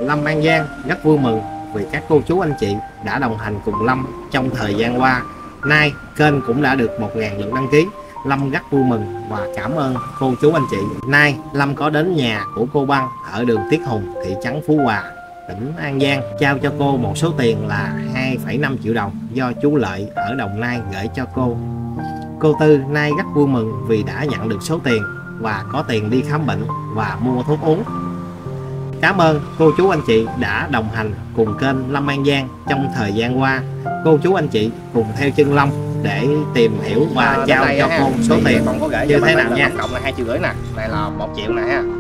Lâm An Giang rất vui mừng vì các cô chú anh chị đã đồng hành cùng Lâm trong thời gian qua. Nay kênh cũng đã được 1000 lượt đăng ký. Lâm rất vui mừng và cảm ơn cô chú anh chị. Nay Lâm có đến nhà của cô Băng ở đường Tiết Hùng, thị trấn Phú Hòa, tỉnh An Giang, trao cho cô một số tiền là 2,5 triệu đồng do chú Lợi ở Đồng Nai gửi cho cô. Cô Tư nay rất vui mừng vì đã nhận được số tiền và có tiền đi khám bệnh và mua thuốc uống. Cảm ơn cô chú anh chị đã đồng hành cùng kênh Lâm An Giang trong thời gian qua. Cô chú anh chị cùng theo chân Lâm để tìm hiểu và trao cho cô số tiền còn có gửi như thế nào nha. Tổng cộng là 2,5 triệu nè, này là 1 triệu nè ha,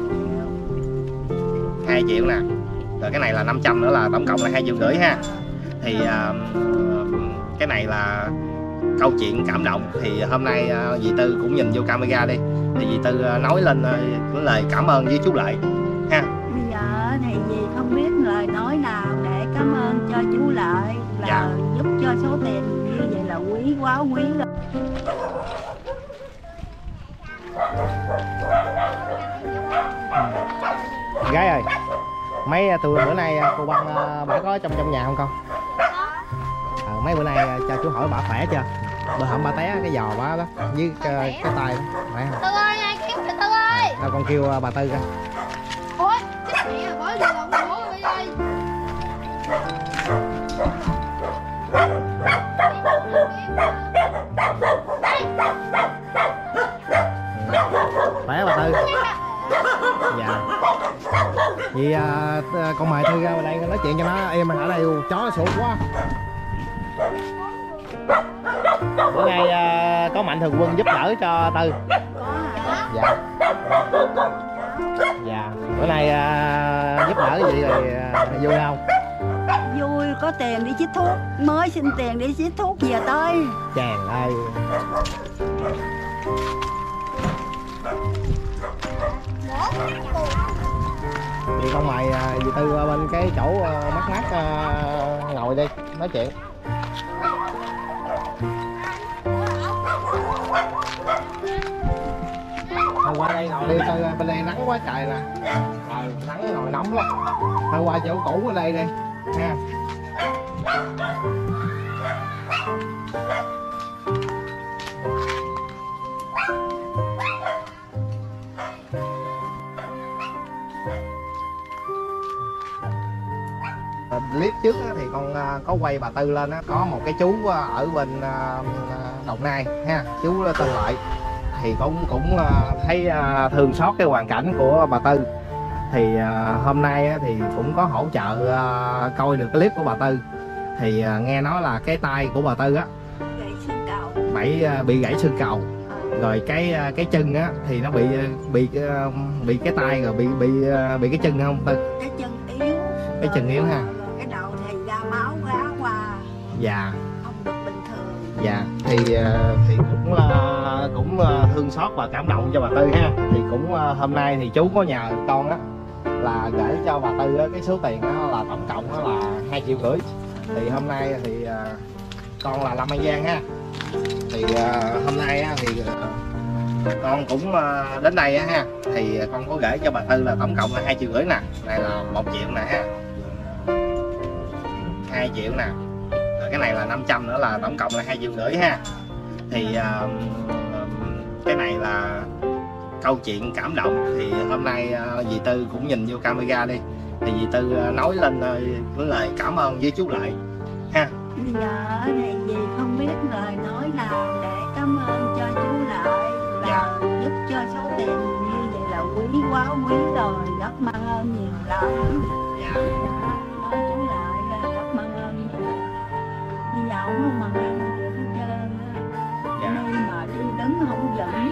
2 triệu nè, rồi cái này là 500 nữa là tổng cộng là 2,5 triệu ha. Thì cái này là câu chuyện cảm động. Thì hôm nay dì Tư cũng nhìn vô camera đi, thì dì Tư nói lên cái lời cảm ơn với chú Lợi ha. Bây giờ thì dì không biết lời nói nào để cảm ơn cho chú Lợi là giúp cho số tiền như vậy là quý quá quý rồi. Gái ơi, mấy từ bữa nay cô Băng bả có trong nhà không con? Mấy bữa nay cho chú hỏi bả khỏe chưa? Bữa hổm bả té cái giò bả đó với cái tay đó. Khỏe không? Tư ơi, ai kêu Tư ơi. Đâu con kêu bà Tư coi. Ôi, chết mẹ bỏ gì lộn bố đi ơi. Khỏe bà Tư. Dạ. Vậy con mời Thư ra đây nói chuyện cho nó em ở đây chó nó sủa quá. Bữa nay có Mạnh Thường Quân giúp đỡ cho Tư. Dạ. Dạ. Bữa nay giúp đỡ gì rồi vui không? Vui, có tiền đi chích thuốc, mới xin tiền đi chích thuốc về tới. Chàng ơi. Thì con mời dì Tư qua bên cái chỗ mát ngồi đi nói chuyện. Qua đây ngồi đi Tư, bên đây nắng quá trời nè. Nắng ngồi nóng lắm. Thôi qua chỗ cũ ở đây đi ha. Clip trước thì con có quay bà Tư lên, có một cái chú ở bên Đồng Nai ha, chú tên Lợi, thì cũng thấy thương xót cái hoàn cảnh của bà Tư. Thì hôm nay thì cũng có hỗ trợ coi được clip của bà Tư. Thì nghe nói là cái tay của bà Tư á bị gãy xương cầu, rồi cái chân á thì nó bị cái tay rồi bị cái chân không Tư? Cái chân yếu. Cái chân yếu ha. Cái đầu thì ra máu rá qua. Dạ. Không được bình thường. Dạ. Thì cũng thương xót và cảm động cho bà Tư ha. Thì cũng hôm nay thì chú có nhờ con á là gửi cho bà Tư cái số tiền đó là tổng cộng đó là 2,5 triệu. Thì hôm nay thì con là Lâm An Giang ha. Thì hôm nay thì con cũng đến đây á ha. Thì con có gửi cho bà Tư là tổng cộng là 2,5 triệu nè. Này là 1 triệu nè ha, 2 triệu nè, rồi cái này là 500 nữa là tổng cộng là 2,5 triệu ha. Thì cái này là câu chuyện cảm động. Thì hôm nay dì Tư cũng nhìn vô camera đi, thì dì Tư nói lên cái lời cảm ơn với chú Lợi ha. Bây giờ thì dì không biết lời nói nào để cảm ơn cho chú Lợi là giúp cho số tiền như vậy là quý quá quý rồi, rất mang ơn nhiều lắm. Dạ. Nói chú Lợi là rất mang ơn nhiều. Bây giờ không mang ơn nhiều hết trơn á. Dạ. Nhưng mà đi đứng không vững.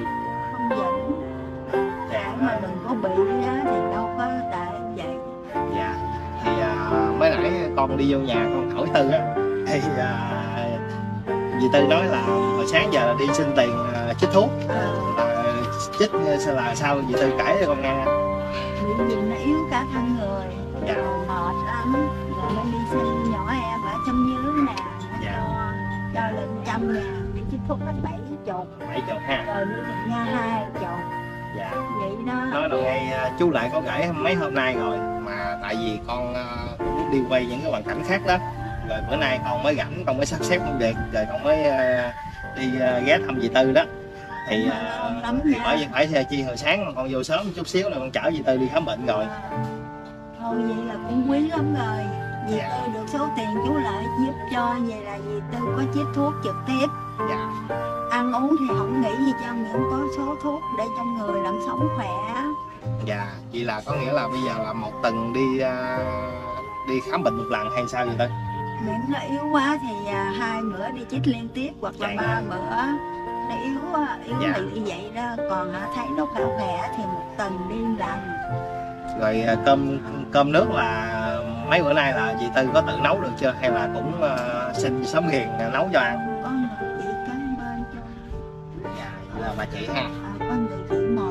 Dạ. Mà đừng có bị á thì đâu có tệ vậy. Dạ. Thì mới nãy con đi vô nhà con hỏi Tư á, thì dì Tư nói là hồi sáng giờ là đi xin tiền chích thuốc, chích là sao dì Tư kể cho con nghe. Bị gì nó yếu cả thân người. Dạ. Mệt lắm rồi mới đi xin nhỏ em ở trong dưới nè. Dạ. Cho lên 100.000 đi chích thuốc hết 70 ha. rồi đi được nha 20. Dạ. Vậy đó. Nói là ngay chú Lợi có gửi mấy hôm nay rồi mà tại vì con cũng đi quay những cái hoàn cảnh khác đó, rồi bữa nay con mới rảnh, con mới sắp xếp công việc, rồi con mới đi ghé thăm dì Tư đó. Thì bởi vì phải chi hồi sáng mà con vô sớm một chút xíu là con chở dì Tư đi khám bệnh rồi. Thôi vậy là cũng quý lắm rồi. Dì Tư được số tiền chú Lợi giúp cho, vậy là dì Tư có chích thuốc trực tiếp. Dạ. Ăn uống thì không nghĩ gì cho miễn có số thuốc để trong người làm sống khỏe. Dạ, vậy là có nghĩa là bây giờ là một tuần đi khám bệnh một lần hay sao vậy Tư? Miễn nó yếu quá thì 2 bữa đi chích liên tiếp hoặc là 3 bữa. Nó yếu Dạ. như vậy đó, còn thấy nó khỏe thì một tuần đi lần. Rồi cơm nước là mấy bữa nay là dì Tư có tự nấu được chưa, hay là cũng xin Xóm Hiền nấu cho ăn? Có người chị kế bên cho. Dạ, là bà chị ha. Có người chị một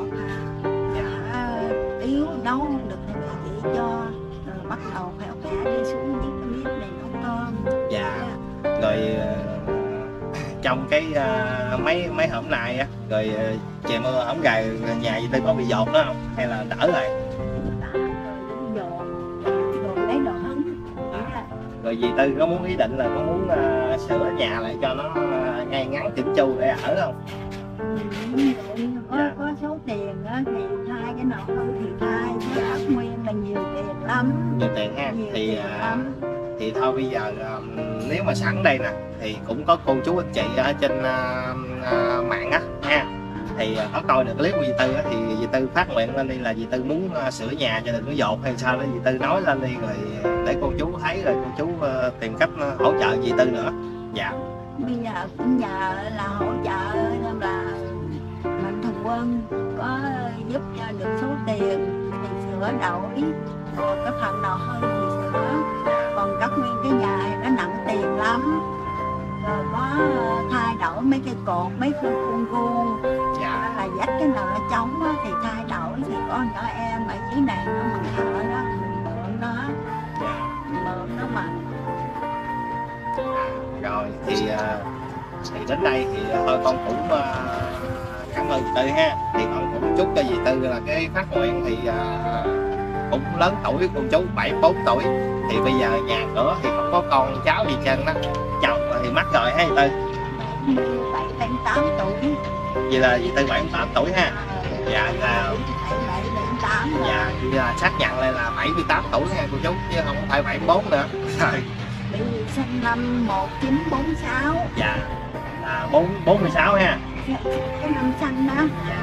yếu nấu không được thì người chị cho, rồi bắt đầu khỏe đi xuống với cái bếp này nấu cơm. Dạ. Rồi trong cái mấy hôm nay á, rồi trời mưa không gài nhà dì Tư có bị dột đó không, hay là đỡ rồi? Rồi lấy đồ hứng. Rồi dì Tư có muốn ý định là có muốn sửa nhà lại cho nó ngay ngắn chỉnh chu để ở không? Có số tiền á thì thay cái nọ thôi thì thay, chứ ác nguyên là nhiều tiền lắm. Nhiều tiền ha. Nhiều tiền lắm. Thì thôi bây giờ nếu mà sẵn đây nè thì cũng có cô chú anh chị ở trên mạng á ha, thì có coi được clip của dì Tư á, thì dì Tư phát nguyện lên đi là dì Tư muốn sửa nhà cho đừng có dột hay sao đó, dì Tư nói lên đi rồi để cô chú thấy, rồi cô chú tìm cách hỗ trợ dì Tư nữa. Dạ. Bây giờ cũng nhờ là hỗ trợ nên là Mạnh Thường Quân có giúp cho được số tiền thì sửa đổi, rồi cái phần nào hơn thì sửa, còn cắt nguyên cái nhà này nó nặng tiền lắm. Rồi có thay đổi mấy cái cột, mấy cái vuông Dạ. là dắt cái nào nó trống á, thì thay đổi, thì có nhỏ em ở dưới này nó bằng thợ đó, mình mượn nó, Dạ. mượn nó bằng. Rồi thì đến đây thì thôi con cũng cảm ơn dì Tư ha, thì con cũng chúc cho dì Tư là cái phát nguyện thì cũng lớn tuổi, con chú 74 tuổi thì bây giờ nhà cửa thì không có con cháu gì chân đó, chồng thì mất rồi ha dì Tư. 7-8 tuổi. Vậy là dì Tư 78 tuổi ha. Dạ là 7-8 rồi. dạ, vậy là xác nhận lại là 78 tuổi nha cô chú, chứ không phải 74 nữa. Rồi. Bị sinh năm 1946. Dạ là 46 ha. Cái năm sinh đó. Dạ.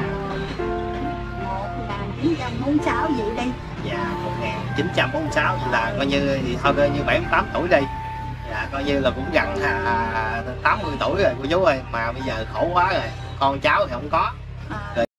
1946 vậy đi. Dạ 1946, vậy là coi như thì thôi coi như 78 tuổi đi. Dạ coi như là cũng gần 80 tuổi rồi cô chú ơi, mà bây giờ khổ quá rồi, con cháu thì không có. À.